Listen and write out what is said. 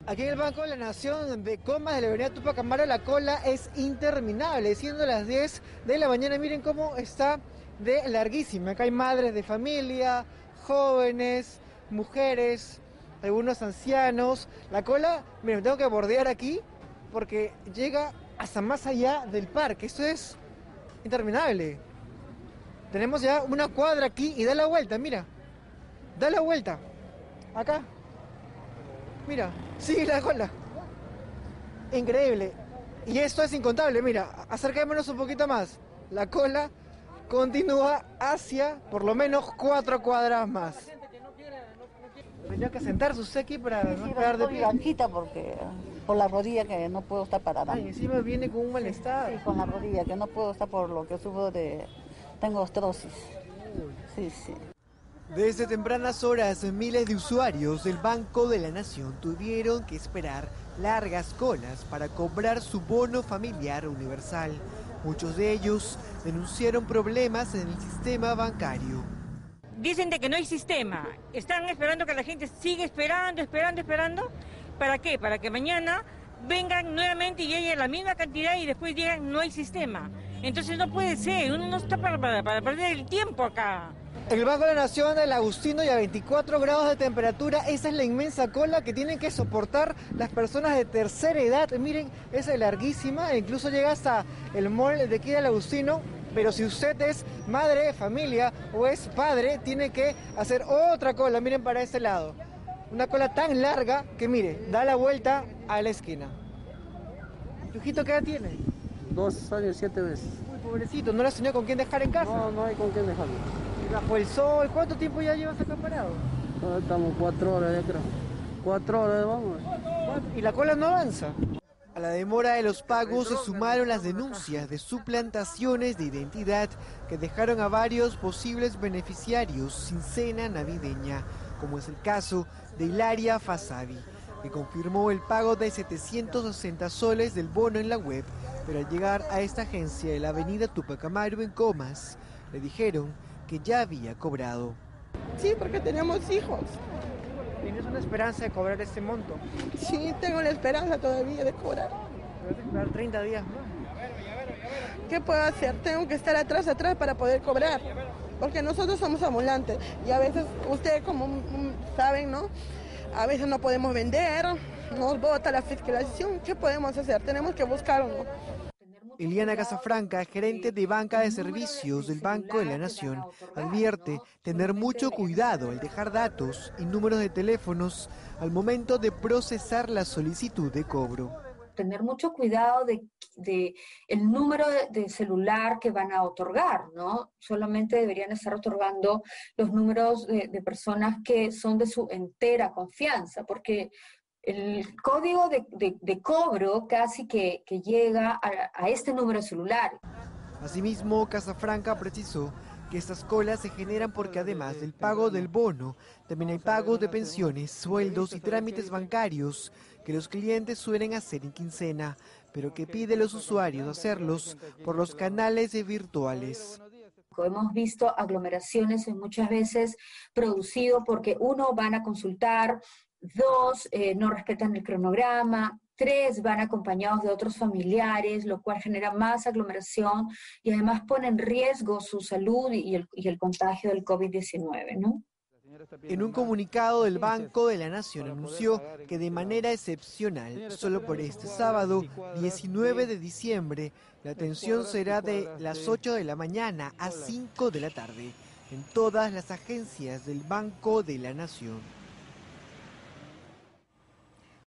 Aquí en el Banco de la Nación de Comas de la avenida Tupac Amaru la cola es interminable, siendo las 10 de la mañana. Miren cómo está de larguísima. Acá hay madres de familia, jóvenes, mujeres, algunos ancianos. La cola, miren, tengo que bordear aquí porque llega hasta más allá del parque. Esto es interminable. Tenemos ya una cuadra aquí y da la vuelta, mira. Da la vuelta. Acá. Mira, sigue la cola. Increíble. Y esto es incontable, mira, acerquémonos un poquito más. La cola continúa hacia por lo menos 4 cuadras más. Tendría que sentarse usted aquí para no quedar de pie. Blanquita porque por la rodilla que no puedo estar parada. Ay, encima viene con un malestar. Sí, con la rodilla que no puedo estar por lo que sufro de... Tengo osteosis. Sí, sí. Desde tempranas horas, miles de usuarios del Banco de la Nación tuvieron que esperar largas colas para cobrar su bono familiar universal. Muchos de ellos denunciaron problemas en el sistema bancario. Dicen de que no hay sistema, están esperando que la gente siga esperando. ¿Para qué? Para que mañana vengan nuevamente y llegue la misma cantidad y después digan no hay sistema. Entonces no puede ser, uno no está para perder el tiempo acá. El Banco de la Nación del Agustino y a 24 grados de temperatura, esa es la inmensa cola que tienen que soportar las personas de tercera edad. Miren, esa es larguísima, incluso llega hasta el mall de aquí del Agustino. Pero si usted es madre de familia o es padre, tiene que hacer otra cola. Miren para este lado. Una cola tan larga que, mire, da la vuelta a la esquina. ¿Tu hijito qué edad tiene? 2 años, 7 meses. Uy, pobrecito, ¿no lo has tenido con quién dejar en casa? No, no hay con quién dejarlo. Y bajo el sol, ¿cuánto tiempo ya llevas acá parado? No, estamos 4 horas, ya creo. 4 horas, vamos. ¿Y la cola no avanza? A la demora de los pagos se sumaron las denuncias de suplantaciones de identidad que dejaron a varios posibles beneficiarios sin cena navideña, como es el caso de Hilaria Fasabi, que confirmó el pago de 760 soles del bono en la web, pero al llegar a esta agencia de la avenida Tupac Amaru en Comas, le dijeron que ya había cobrado. Sí, porque tenemos hijos. ¿Tienes una esperanza de cobrar este monto? Sí, tengo la esperanza todavía de cobrar. Vas a esperar 30 días más. ¿Qué puedo hacer? Tengo que estar atrás para poder cobrar. Porque nosotros somos ambulantes y a veces, ustedes como saben, ¿no? A veces no podemos vender, nos bota la fiscalización. ¿Qué podemos hacer? Tenemos que buscar uno. Eliana Casafranca, gerente de banca de servicios del Banco de la Nación, advierte tener mucho cuidado al dejar datos y números de teléfonos al momento de procesar la solicitud de cobro. Tener mucho cuidado de el número de celular que van a otorgar, ¿no? Solamente deberían estar otorgando los números de personas que son de su entera confianza, porque el código de cobro casi que llega a este número de celular. Asimismo, Casafranca precisó que estas colas se generan porque además del pago del bono, también hay pagos de pensiones, sueldos y trámites bancarios que los clientes suelen hacer en quincena, pero que pide a los usuarios hacerlos por los canales virtuales. Hemos visto aglomeraciones muchas veces producido porque uno, van a consultar, dos, no respetan el cronograma, tres, van acompañados de otros familiares, lo cual genera más aglomeración y además pone en riesgo su salud y el contagio del COVID-19, ¿no? En un comunicado del Banco de la Nación anunció que de manera excepcional, solo por este sábado 19 de diciembre, la atención será de las 8 de la mañana a 5 de la tarde en todas las agencias del Banco de la Nación.